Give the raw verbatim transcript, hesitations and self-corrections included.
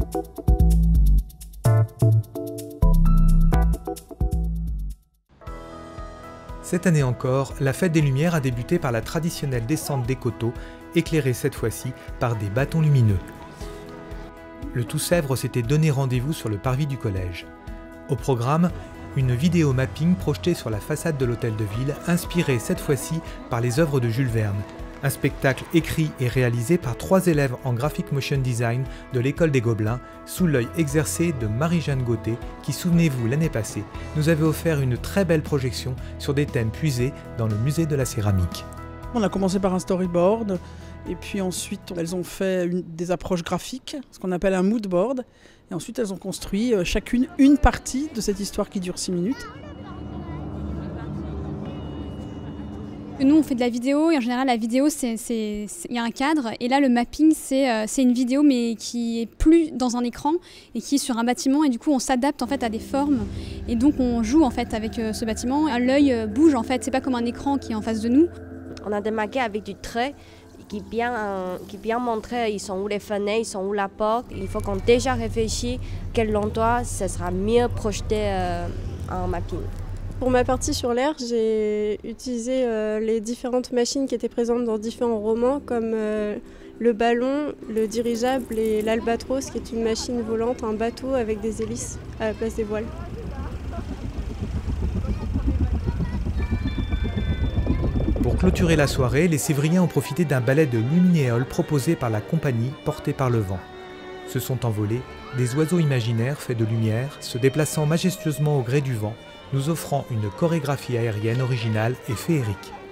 Cette année encore, la Fête des Lumières a débuté par la traditionnelle descente des coteaux, éclairée cette fois-ci par des bâtons lumineux. Le Tout-Sèvres s'était donné rendez-vous sur le parvis du collège. Au programme, une vidéo mapping projetée sur la façade de l'hôtel de ville, inspirée cette fois-ci par les œuvres de Jules Verne. Un spectacle écrit et réalisé par trois élèves en graphic motion design de l'école des Gobelins, sous l'œil exercé de Marie-Jeanne Gauthier, qui, souvenez-vous, l'année passée, nous avait offert une très belle projection sur des thèmes puisés dans le musée de la céramique. On a commencé par un storyboard, et puis ensuite elles ont fait une, des approches graphiques, ce qu'on appelle un mood board, et ensuite elles ont construit chacune une partie de cette histoire qui dure six minutes. Nous, on fait de la vidéo et en général, la vidéo, c'est, c'est, c'est, y a un cadre. Et là, le mapping, c'est, euh, c'est une vidéo, mais qui est plus dans un écran et qui est sur un bâtiment. Et du coup, on s'adapte en fait à des formes. Et donc, on joue en fait avec euh, ce bâtiment. L'œil euh, bouge en fait. C'est pas comme un écran qui est en face de nous. On a démarqué avec du trait qui bien, euh, qui bien montrer ils sont où les fenêtres, ils sont où la porte. Il faut qu'on déjà réfléchisse quel endroit ça sera mieux projeté euh, en mapping. Pour ma partie sur l'air, j'ai utilisé euh, les différentes machines qui étaient présentes dans différents romans, comme euh, le ballon, le dirigeable et l'albatros, qui est une machine volante, un bateau avec des hélices à la place des voiles. Pour clôturer la soirée, les Sévriens ont profité d'un ballet de luminéole proposé par la compagnie portée par le vent. Se sont envolés des oiseaux imaginaires faits de lumière, se déplaçant majestueusement au gré du vent, nous offrant une chorégraphie aérienne originale et féerique.